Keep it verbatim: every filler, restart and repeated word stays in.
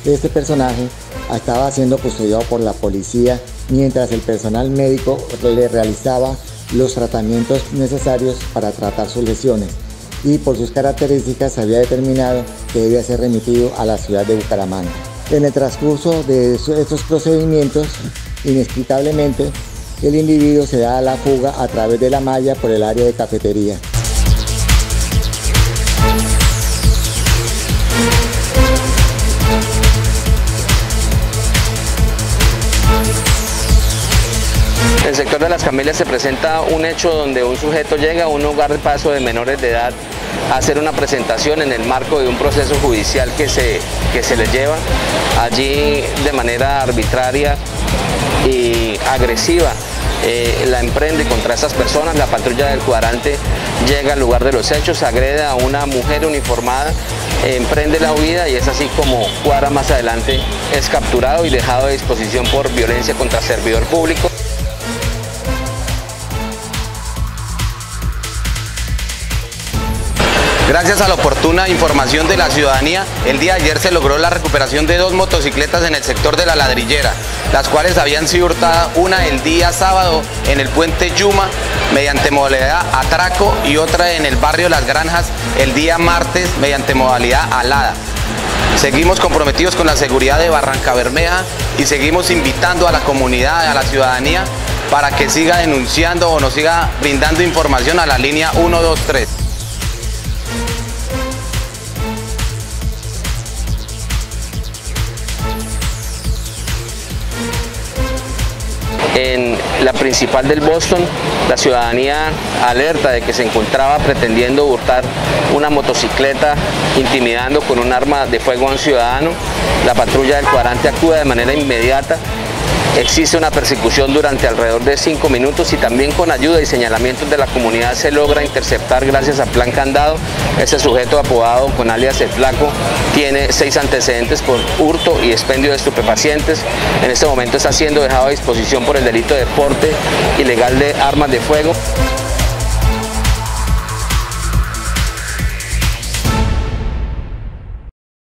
Este personaje estaba siendo custodiado por la policía mientras el personal médico le realizaba los tratamientos necesarios para tratar sus lesiones, y por sus características se había determinado que debía ser remitido a la ciudad de Bucaramanga. En el transcurso de estos procedimientos, inexplicablemente, el individuo se da a la fuga a través de la malla por el área de cafetería. En el sector de Las Camelias se presenta un hecho donde un sujeto llega a un hogar de paso de menores de edad a hacer una presentación en el marco de un proceso judicial que se, que se les lleva. Allí, de manera arbitraria y agresiva, eh, la emprende contra esas personas. La patrulla del cuadrante llega al lugar de los hechos, agrede a una mujer uniformada, eh, emprende la huida, y es así como cuadra más adelante es capturado y dejado a disposición por violencia contra servidor público. Gracias a la oportuna información de la ciudadanía, el día de ayer se logró la recuperación de dos motocicletas en el sector de La Ladrillera, las cuales habían sido hurtadas, una el día sábado en el puente Yuma mediante modalidad atraco y otra en el barrio Las Granjas el día martes mediante modalidad alada. Seguimos comprometidos con la seguridad de Barrancabermeja y seguimos invitando a la comunidad, a la ciudadanía, para que siga denunciando o nos siga brindando información a la línea uno dos tres. En la principal del Boston, la ciudadanía alerta de que se encontraba pretendiendo hurtar una motocicleta, intimidando con un arma de fuego a un ciudadano. La patrulla del cuadrante actúa de manera inmediata. Existe una persecución durante alrededor de cinco minutos y también con ayuda y señalamientos de la comunidad se logra interceptar gracias a Plan Candado. Este sujeto, apodado con alias El Flaco, tiene seis antecedentes por hurto y expendio de estupefacientes. En este momento está siendo dejado a disposición por el delito de porte ilegal de armas de fuego.